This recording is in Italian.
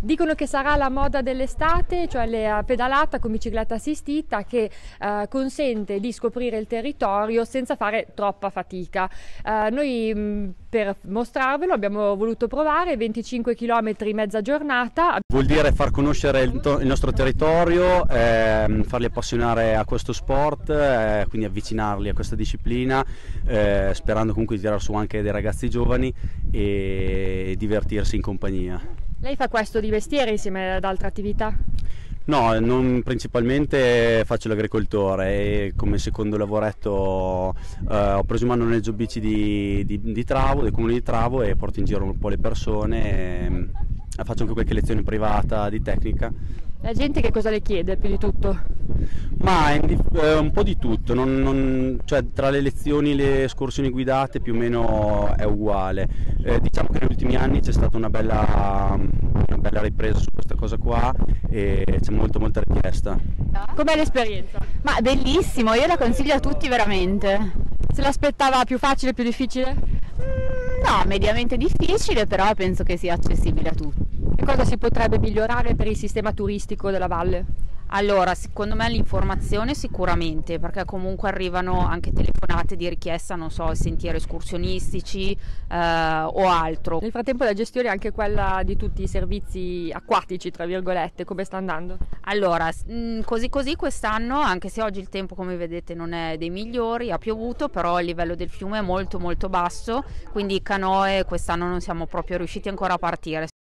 Dicono che sarà la moda dell'estate, cioè la pedalata con bicicletta assistita che consente di scoprire il territorio senza fare troppa fatica. Noi per mostrarvelo abbiamo voluto provare 25 km mezza giornata. Vuol dire far conoscere il nostro territorio, farli appassionare a questo sport, quindi avvicinarli a questa disciplina, sperando comunque di tirare su anche dei ragazzi giovani e divertirsi in compagnia. Lei fa questo di mestiere insieme ad altre attività? No, non principalmente faccio l'agricoltore e come secondo lavoretto ho preso in mano un noleggio bici di Travo, del comune di Travo, e porto in giro un po' le persone, faccio anche qualche lezione privata di tecnica. La gente che cosa le chiede più di tutto? Ma un po' di tutto, cioè, tra le lezioni e le escursioni guidate più o meno è uguale. Diciamo che negli ultimi anni c'è stata una bella ripresa su questa cosa qua e c'è molta richiesta. Com'è l'esperienza? Ma bellissimo, io la consiglio a tutti veramente. Se l'aspettava più facile, più difficile? No, mediamente difficile, però penso che sia accessibile a tutti. Che cosa si potrebbe migliorare per il sistema turistico della valle? Allora, secondo me l'informazione sicuramente, perché comunque arrivano anche telefonate di richiesta, non so, sentieri escursionistici o altro. Nel frattempo la gestione è anche quella di tutti i servizi acquatici, tra virgolette, come sta andando? Allora, così quest'anno, anche se oggi il tempo come vedete non è dei migliori, ha piovuto, però il livello del fiume è molto basso, quindi canoe quest'anno non siamo proprio riusciti ancora a partire.